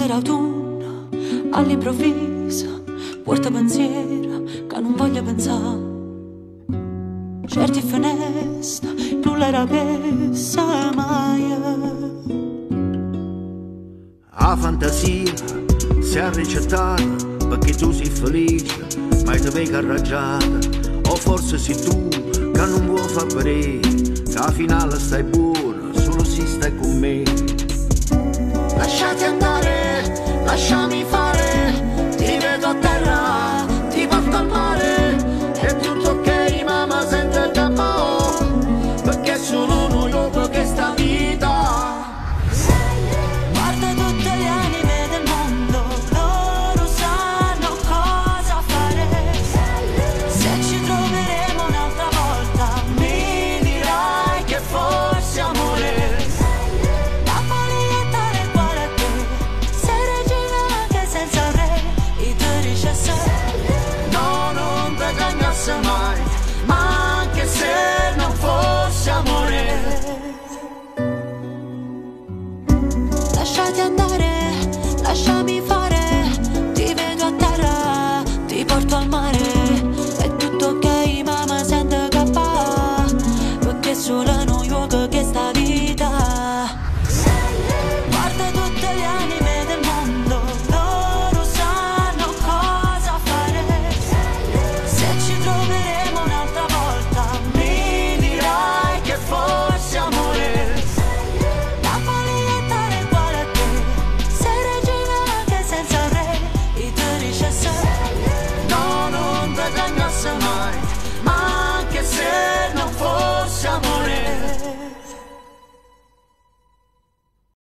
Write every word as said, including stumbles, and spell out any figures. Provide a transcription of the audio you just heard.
l'autunno all'improvviso porta pensiero che non voglio pensare. Certi finestre, più l'era che sa mai. La fantasia si è ricettata perché tu sei felice, ma ti vedi arraggiata. O forse sei tu che non vuoi far vedere che alla finale stai buona solo se stai con me. Lasciati andare, lasciami fare, ti vedo a terra, ti porto al mare. È tutto ok, mamma, sente il capo, perché sono noi dopo questa vita. Guarda tutte le anime del mondo, loro sanno cosa fare. Se ci troveremo un'altra volta, mi dirai che forse amore. La polietta nel cuore a te, sei regina anche senza re. I tuoi ricesse, No, non te cambiasse mai, ma anche se non fosse amore.